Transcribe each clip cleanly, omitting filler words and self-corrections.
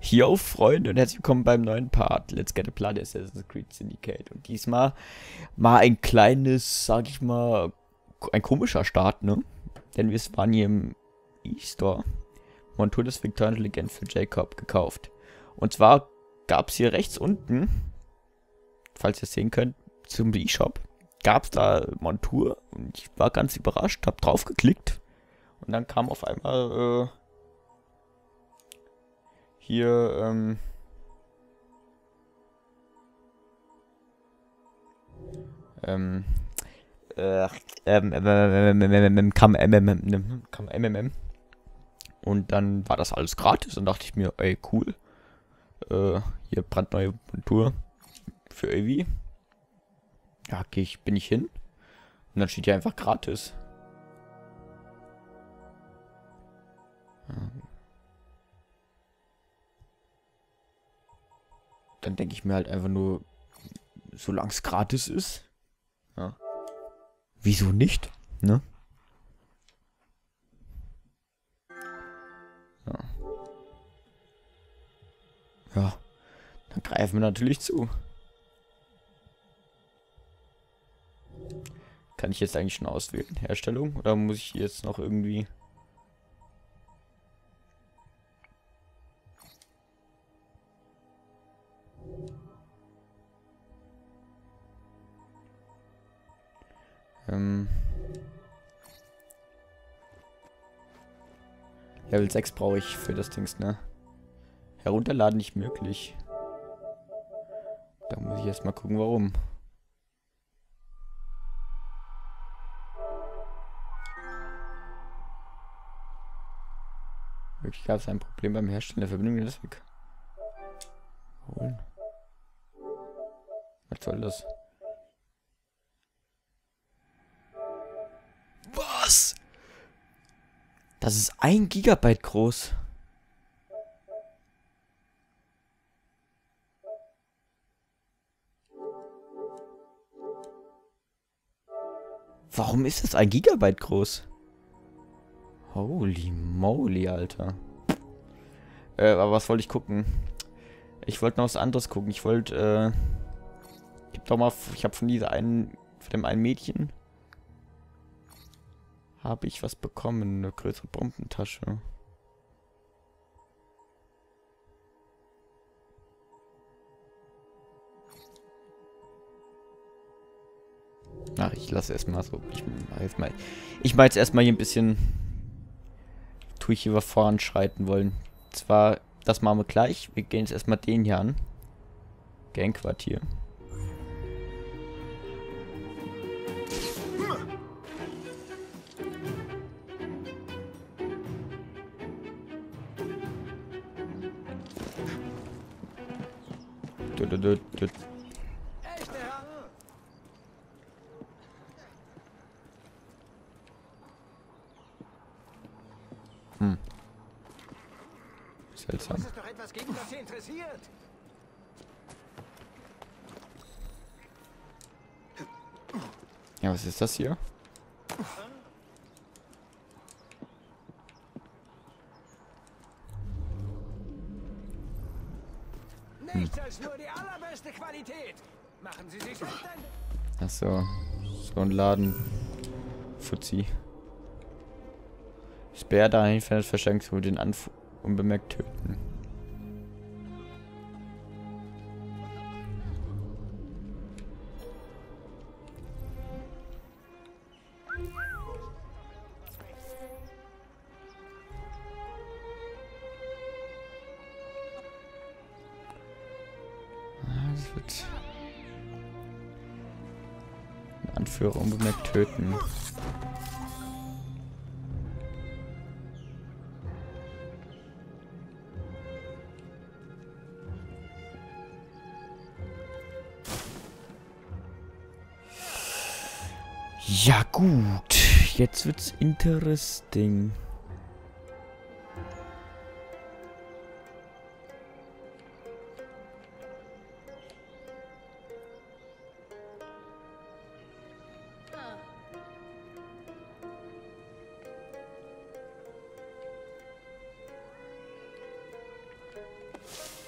Yo, Freunde, und herzlich willkommen beim neuen Part. Let's get a Blood Assassin's Creed Syndicate. Und diesmal mal ein kleines, sag ich mal, ein komischer Start, ne? Denn wir waren hier im E-Store. Montur des Victorian Legend für Jacob gekauft. Und zwar gab es hier rechts unten, falls ihr es sehen könnt, zum E-Shop, gab es da Montur. Und ich war ganz überrascht, hab drauf geklickt. Und dann kam auf einmal, hier, kam MMM. Und dann war das alles gratis. Und dachte ich mir, ey, cool. Hier brandneue Montur für Evi. Ja, bin ich hin. Und dann steht hier einfach gratis. Dann denke ich mir halt einfach nur, solange es gratis ist. Ja. Wieso nicht? Ne? Ja. Ja. Dann greifen wir natürlich zu. Kann ich jetzt eigentlich schon auswählen? Herstellung? Oder muss ich jetzt noch irgendwie... Level 6 brauche ich für das Dings, ne? Herunterladen nicht möglich. Da muss ich erstmal gucken, warum. Wirklich gab es ein Problem beim Herstellen der Verbindung der weg. Holen. Was soll das? Was? Das ist 1 Gigabyte groß. Warum ist das 1 Gigabyte groß? Holy moly, Alter. Aber was wollte ich gucken? Ich wollte noch was anderes gucken. Ich wollte, ich habe von dem einen Mädchen habe ich was bekommen, eine größere Bombentasche. Ach, ich lasse erstmal so. Ich mache jetzt erstmal hier ein bisschen. Tue ich hier voranschreiten wollen. Zwar, das machen wir gleich. Wir gehen jetzt erstmal den hier an. Gangquartier. Seltsam. Das ist doch etwas, gegen das Sie interessiert. Ja, was ist das hier? Nichts als nur die allerbeste Qualität. Machen Sie sich selbst ein... Achso, so ein Laden. Fuzzi. Sperr dahin, wenn es verschenkt wurde, den unbemerkt töten. Das wird... Anführer unbemerkt töten. Ja gut, jetzt wird's interesting.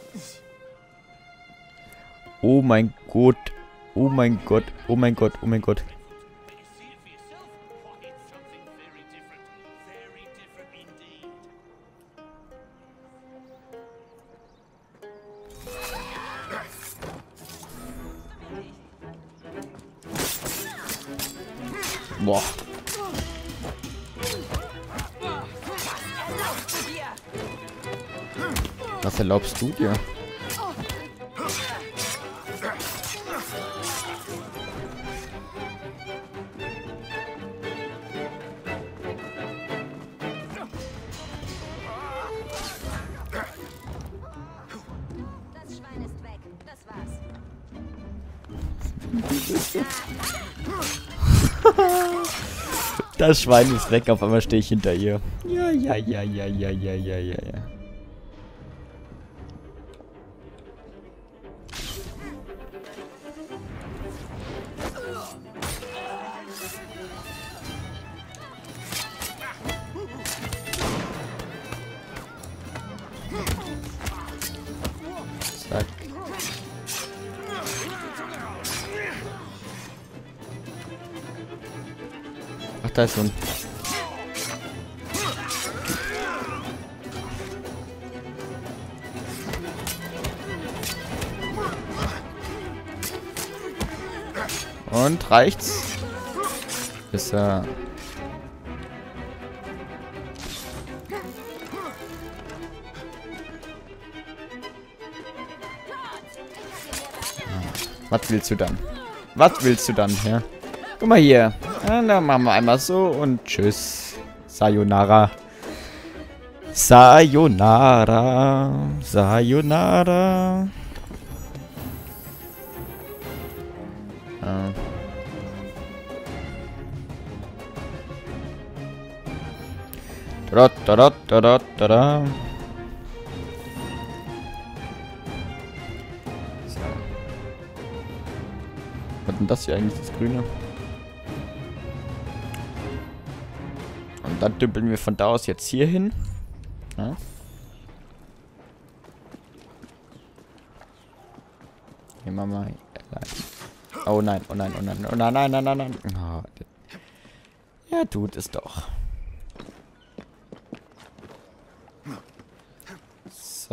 Oh mein Gott. Oh mein Gott. Oh mein Gott. Oh mein Gott. Boah. Was erlaubst du dir? Das Schwein ist weg. Das war's. Das Schwein ist weg, auf einmal stehe ich hinter ihr. Ja, ja, ja, ja, ja, ja, ja, ja, ja. Zack. Ach, da ist so ein... Und reicht's? Ist er... Was willst du dann? Was willst du dann, ja? Guck mal hier. Ja, dann machen wir einmal so und tschüss. Sayonara. Sayonara. Sayonara. Ja. Da, da, da, da, da, da, da. So. Was ist denn das hier eigentlich, das Grüne? Und dann dümpeln wir von da aus jetzt hier hin. Ja. Hier machen wir... Oh nein, oh nein, oh nein, oh nein, nein, nein, nein, nein. Oh, ja, tut es doch. So.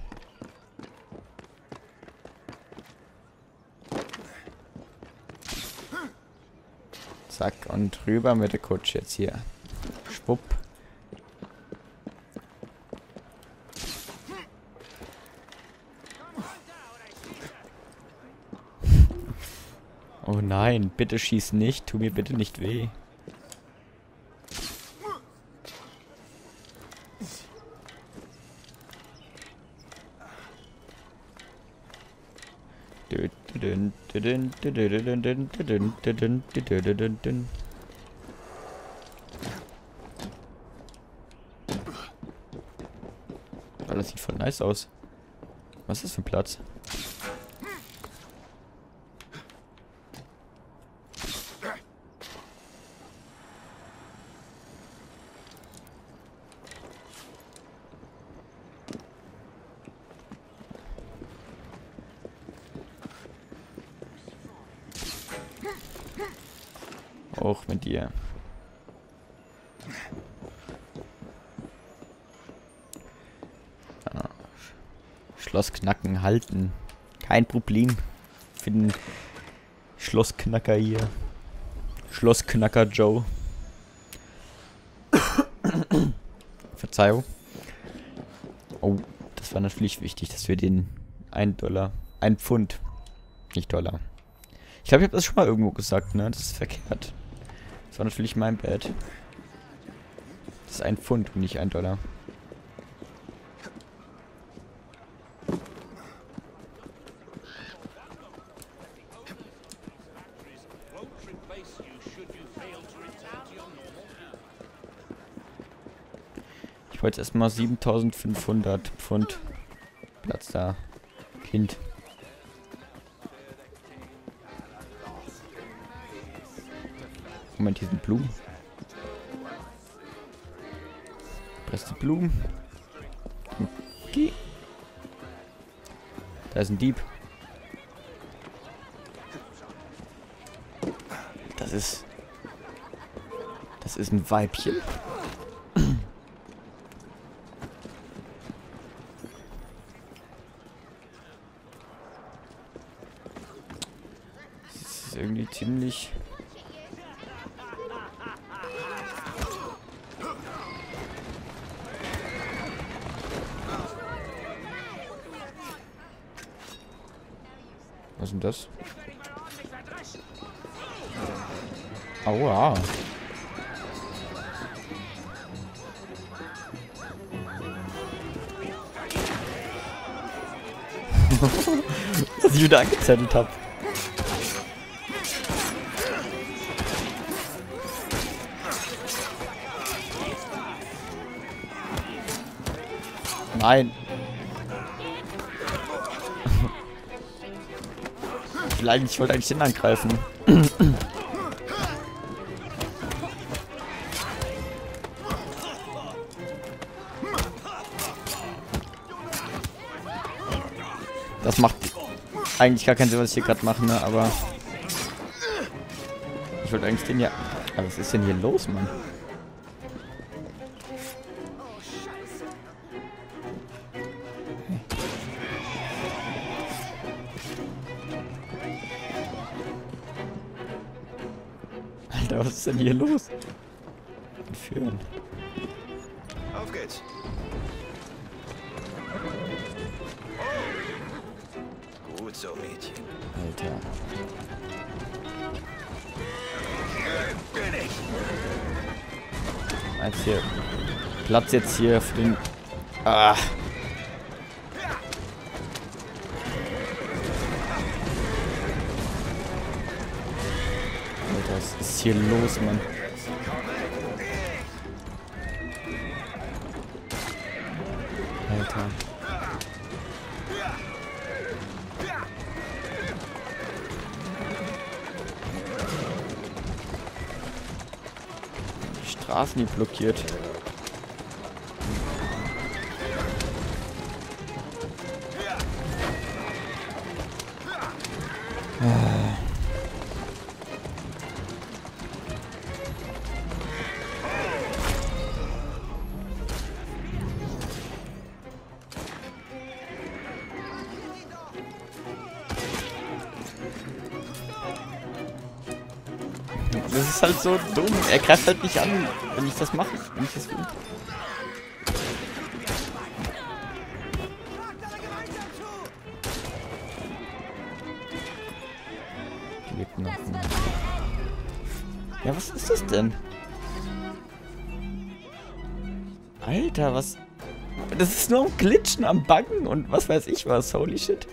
Zack, und rüber mit der Kutsche jetzt hier. Schwupp. Oh nein, bitte schieß nicht, tu mir bitte nicht weh. Oh, das sieht voll nice aus. Was ist das für ein Platz? Auch mit dir. Ja. Schloss knacken, halten. Kein Problem. Für den Schlossknacker hier. Schlossknacker Joe. Verzeihung. Oh, das war natürlich wichtig, dass wir den $1, ein Pfund, nicht Dollar. Ich glaube, ich habe das schon mal irgendwo gesagt, ne? Das ist verkehrt. Das war natürlich mein Bad. Das ist ein Pfund und nicht $1. Ich wollte erstmal 7.500 Pfund Platz da. Kind. Moment, hier sind Blumen. Presst die Blumen. Okay. Da ist ein Dieb. Das ist ein Weibchen. Das ist irgendwie ziemlich... Was ist denn das? Aua. Dass ich wieder angezettelt habe. Nein. Ich wollte eigentlich den angreifen. Das macht eigentlich gar keinen Sinn, was ich hier gerade mache, ne? Aber ich wollte eigentlich den ja... Aber was ist denn hier los, Mann? Alter, was ist denn hier los? Entführen. Auf geht's. Gut so, Mädchen. Alter. Bin ich. Als hier Platz jetzt hier für den... Ah. Alter, was ist hier los, Mann? Alter. Die Straßen die blockiert. Das ist halt so dumm. Er greift halt nicht an, wenn ich das mache. Wenn ich das will. Die lebt noch. Ja, was ist das denn? Alter, was... Das ist nur am Glitschen, am Buggen und was weiß ich was. Holy shit.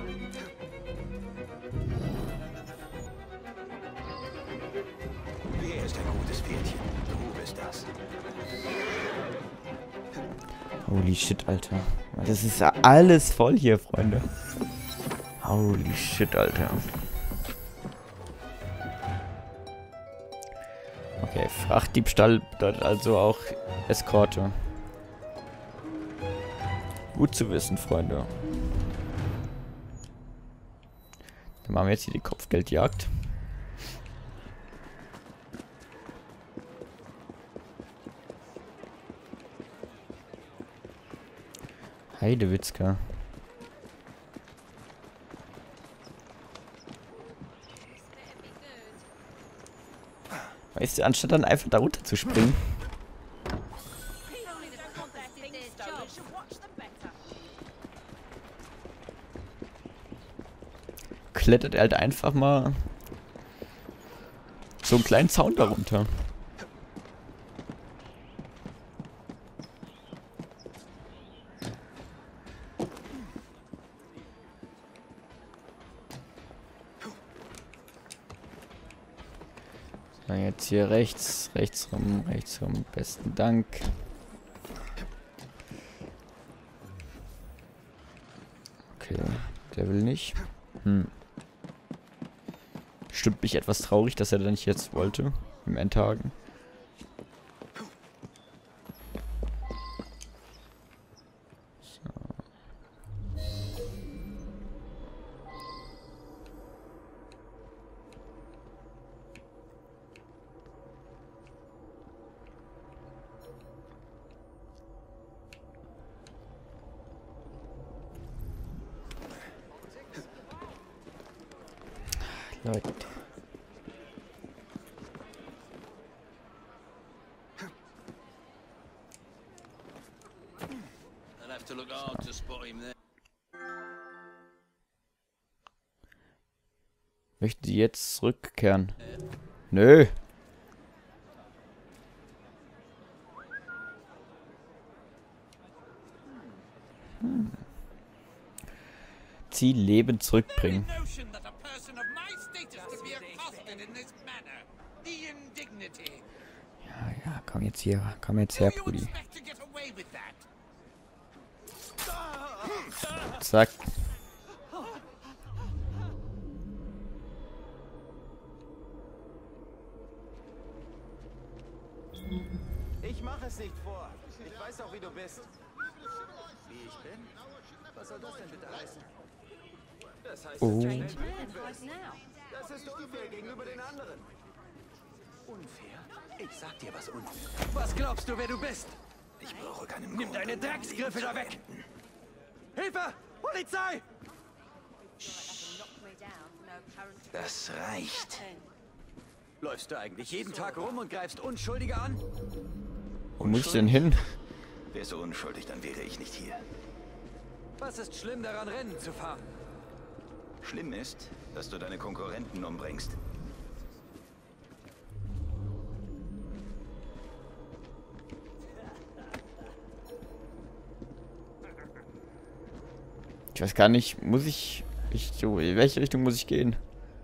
Wer ist ein gutes Pferdchen? Du bist das. Holy shit, Alter. Das ist alles voll hier, Freunde. Holy shit, Alter. Okay, Frachtdiebstahl bedeutet also auch Eskorte. Gut zu wissen, Freunde. Dann machen wir jetzt hier die Kopfgeldjagd. Heidewitzka. Weißt du, anstatt dann einfach da runter zu springen. Klettert er halt einfach mal so einen kleinen Zaun darunter. So, jetzt hier rechts rum, besten Dank. Okay, der will nicht. Stimmt mich etwas traurig, dass er da nicht jetzt wollte. Im Endhaken. So. Leute. I'll have to look hard to spot him there. Möchten Sie jetzt zurückkehren? Nö. Ziel Leben zurückbringen. Ja, komm jetzt her, Brudi. Zack. Ich mache es nicht vor. Ich weiß auch, wie du bist. Wie ich bin? Was soll das denn bitte heißen? Das heißt, Oh. das ist unfair gegenüber den anderen. Unfair? Ich sag dir was unfair. Was glaubst du, wer du bist? Ich brauche keinen Nimm deine Drecksgriffe da weg! Hilfe! Polizei! Das reicht. Läufst du eigentlich jeden Tag rum und greifst Unschuldige an? Wo muss ich denn hin? Wärst du unschuldig, dann wäre ich nicht hier. Was ist schlimm daran, Rennen zu fahren? Schlimm ist, dass du deine Konkurrenten umbringst. Ich weiß gar nicht, in welche Richtung muss ich gehen?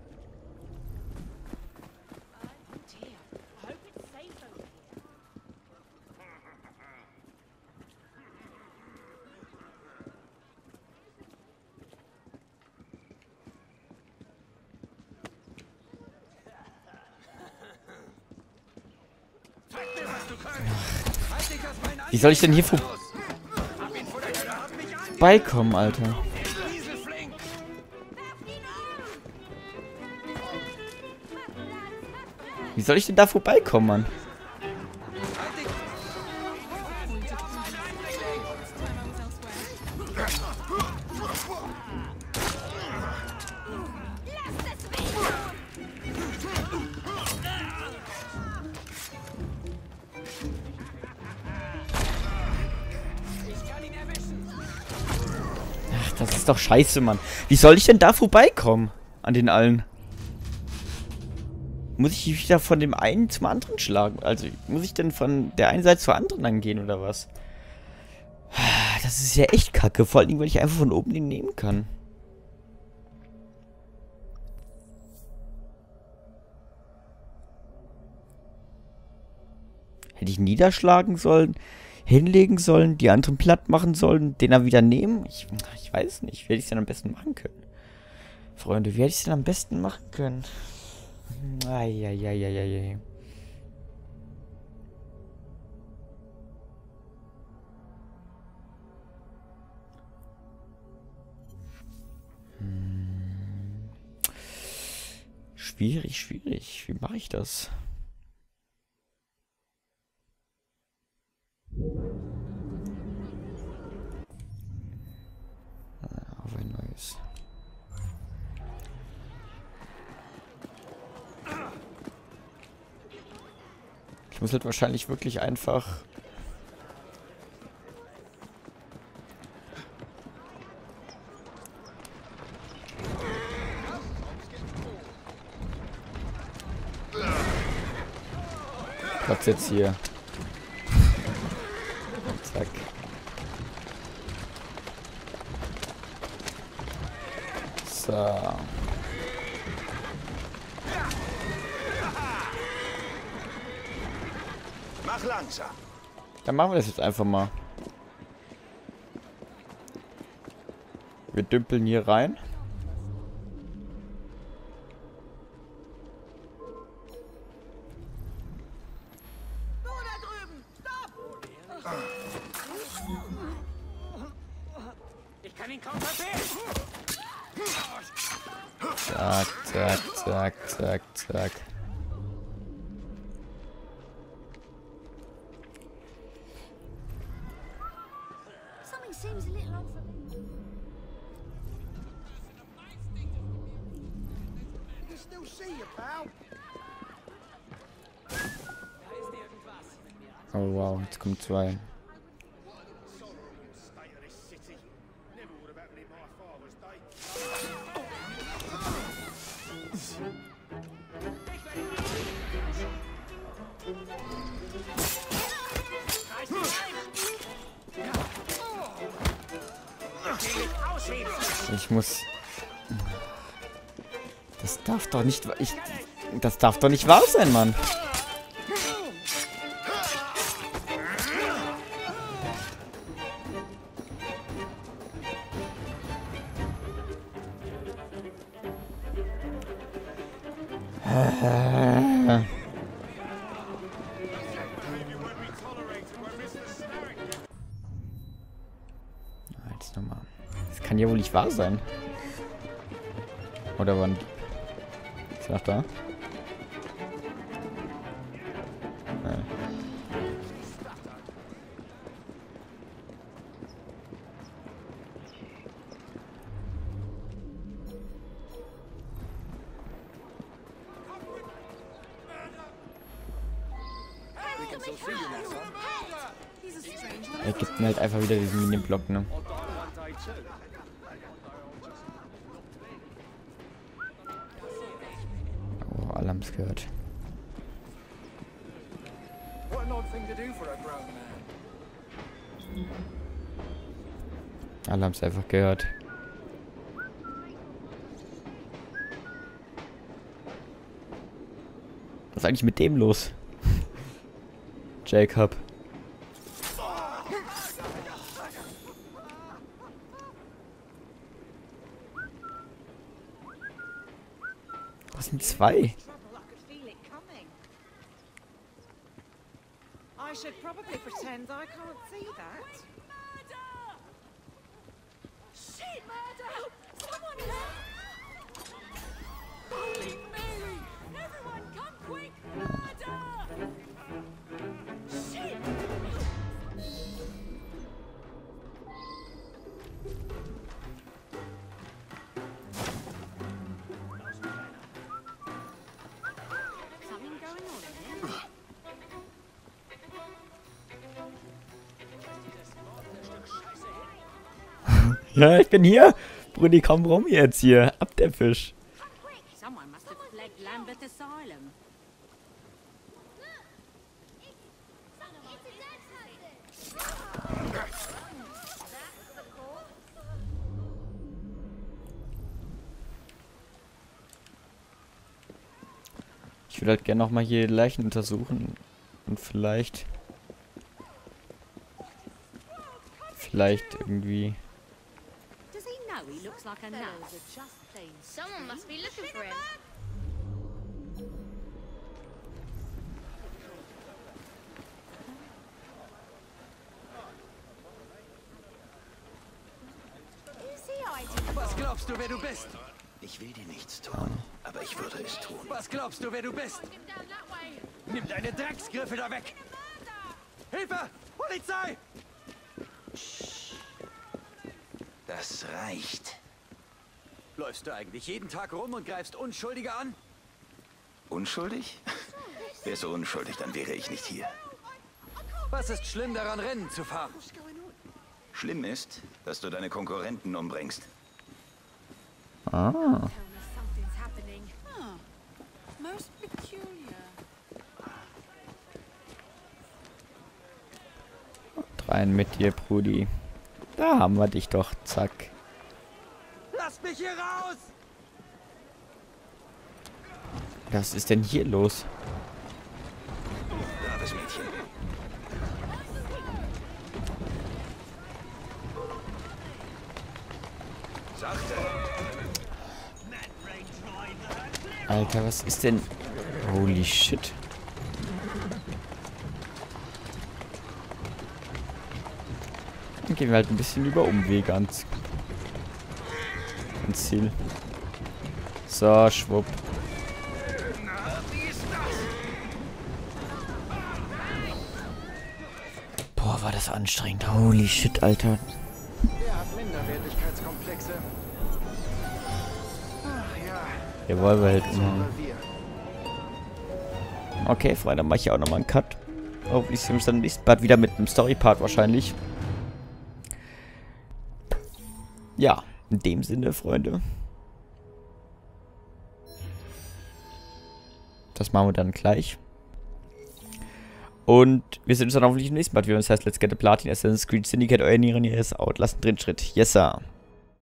Wie soll ich denn hier vorbeikommen, Alter? Wie soll ich denn da vorbeikommen, Mann? Ach, das ist doch scheiße, Mann. Wie soll ich denn da vorbeikommen? An den allen. Muss ich wieder von dem einen zum anderen schlagen? Also, muss ich denn von der einen Seite zur anderen angehen, oder was? Das ist ja echt kacke. Vor allem, weil ich einfach von oben den nehmen kann. Hätte ich niederschlagen sollen, hinlegen sollen, die anderen platt machen sollen, den dann wieder nehmen? Ich weiß nicht. Wie hätte ich es denn am besten machen können? Freunde, wie hätte ich es denn am besten machen können? Eieieiei. Schwierig. Wie mache ich das? Auf ein neues. Ich muss halt wahrscheinlich wirklich einfach... Platz jetzt hier. Zack. So. Mach langsam. Dann machen wir das jetzt einfach mal. Wir dümpeln hier rein. Ich kann ihn kaum verfehlen. Zack. Something seems a little off. Oh wow, jetzt kommen zwei. Ich muss... Das darf doch nicht... Das darf doch nicht wahr sein, Mann. Jetzt nochmal. Das kann ja wohl nicht wahr sein. Oder wann? Ist er noch da? Nee. Er gibt mir halt einfach wieder diesen Mini-Block, ne? Oh, alle haben es gehört. Alle haben es einfach gehört. Was ist eigentlich mit dem los? Jacob. Das sind zwei. I should probably pretend I can't see that. Shit! Murder! Someone help! Holy Mary! Everyone come quick! Murder! Shit! Something going on here? Ja, ich bin hier. Brudi, komm rum jetzt hier. Ab der Fisch. Someone must have fled Lambeth Asylum. Ich würde halt gerne nochmal hier Leichen untersuchen. Und vielleicht irgendwie... Does he know he looks like a nut? Someone must be looking for him. Was glaubst du, wer du bist? Ich will dir nichts tun, aber ich würde es tun. Was glaubst du, wer du bist? Nimm deine Drecksgriffe da weg! Hilfe! Polizei! Das reicht. Läufst du eigentlich jeden Tag rum und greifst Unschuldige an? Unschuldig? Wärst du unschuldig, dann wäre ich nicht hier. Was ist schlimm daran, Rennen zu fahren? Schlimm ist, dass du deine Konkurrenten umbringst. Ah. Something's happening. Most peculiar. Rein mit dir, Brudi. Da haben wir dich doch. Zack. Lass mich hier raus! Was ist denn hier los? Braves Mädchen. Sachte. Alter, was ist denn... Holy shit. Dann gehen wir halt ein bisschen über Umwege ans Ziel. So, schwupp. Boah, war das anstrengend. Holy shit, Alter. Der hat Minderwertigkeitskomplexe. Ach ja, Revolverheld umhauen. Okay, Freunde, dann mache ich auch nochmal einen Cut. Hoffentlich sehen wir uns dann im nächsten Part wieder mit einem Story-Part wahrscheinlich. Ja, in dem Sinne, Freunde. Das machen wir dann gleich. Und wir sehen uns dann hoffentlich im nächsten Part wieder. Das heißt, Let's Get a Platin, Assassin's Creed Syndicate, euer Nieren, hier ist out. Lasst einen Drittschritt. Yes, sir.